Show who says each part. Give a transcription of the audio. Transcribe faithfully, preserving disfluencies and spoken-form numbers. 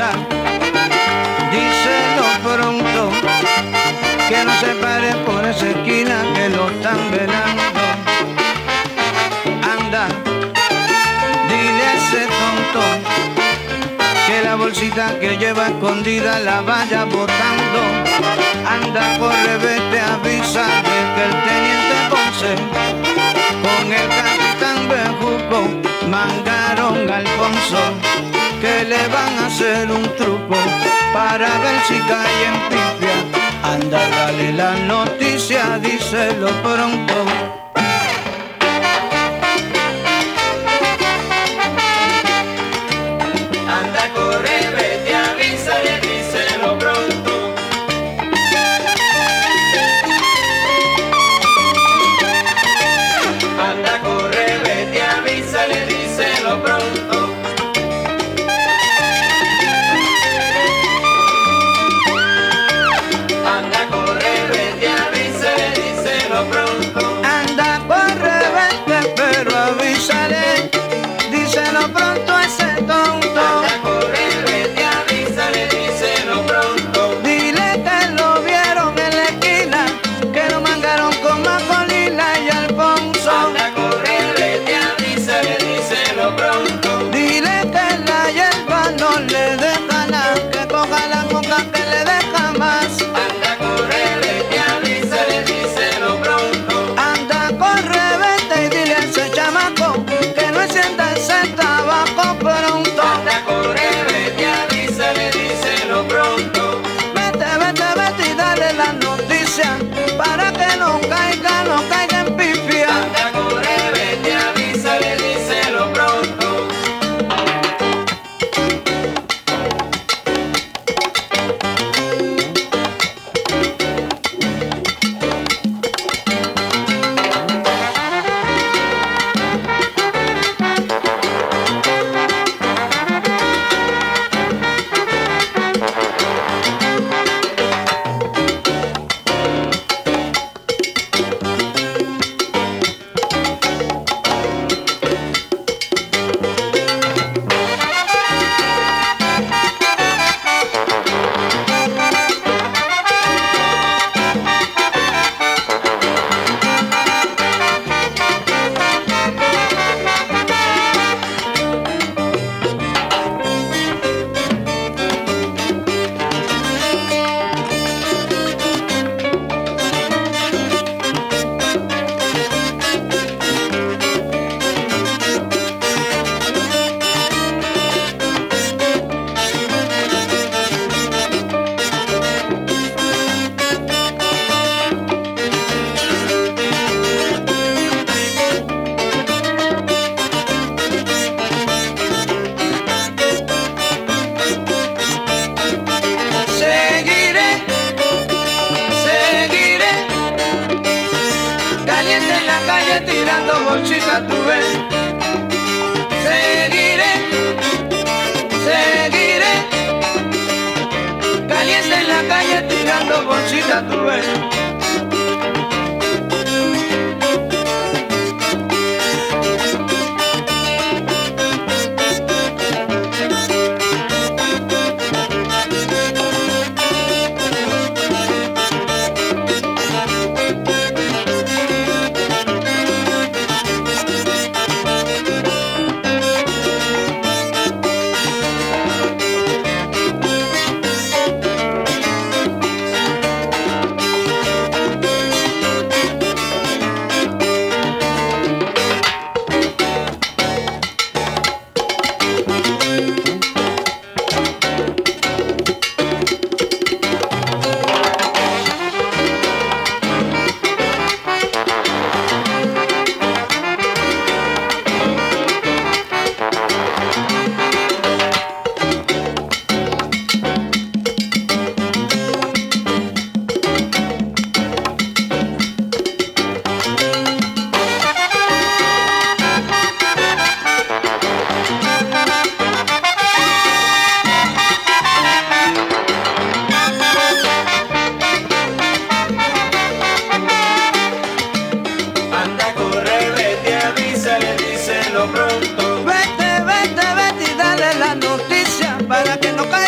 Speaker 1: anda, díselo pronto, que no se pare por esa esquina que lo están velando. Anda, dile a ese tonto que la bolsita que lleva escondida la vaya botando. Anda, corre, vete, avisa de que el teniente Ponce con el capitán Bejuco mandaron a Alfonso, que le van a hacer un truco para ver si cae en pifia. Anda, dale la noticia, díselo pronto.
Speaker 2: Anda, corre, vete, avísale, díselo pronto. Anda, corre, vete, avísale, díselo pronto. Anda, corre, vete, avísale, díselo pronto.
Speaker 1: Anda, corre, vete, pero avísale, díselo pronto a ese tonto.
Speaker 2: Anda, corre, vete, avísale, díselo pronto.
Speaker 1: Dile que lo vieron en la esquina, que lo mandaron con Macolina y Alfonso.
Speaker 2: Anda, corre, vete, avísale, díselo pronto.
Speaker 1: Dile que la hierba no le deja nada, que coja la coca que le deja más.
Speaker 2: Anda, corre, vete, avísale, díselo pronto.
Speaker 1: Anda, corre, vete y dile a ese chamaco que no encienda ese tabaco pronto.
Speaker 2: Anda, corre, vete, avísale, díselo pronto.
Speaker 1: Vete, vete, vete y dale la noticia para que no caiga, no caiga en pifia.
Speaker 2: Anda, corre, vete, avísale, díselo pronto.
Speaker 1: Seguiré, seguiré, caliente en la calle tirando bolsitas, tú ves. Seguiré, seguiré, caliente en la calle tirando bolsitas, tú ves. pronto. Vete, vete, vete y dale la noticia para que no caiga